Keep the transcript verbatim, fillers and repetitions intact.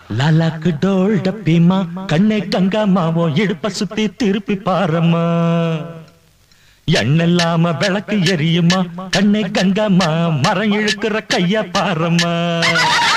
லாலாக்கு toll டப்பிமா கண்ணே கங்காமாவோ இடுப்ப சுத்தி திருப்பி பாரம்மா எண்ணெல்லாம விளக்கு எரியுமா கண்ணே கங்காமா மரம் இழுக்கிற கைய பாரம்மா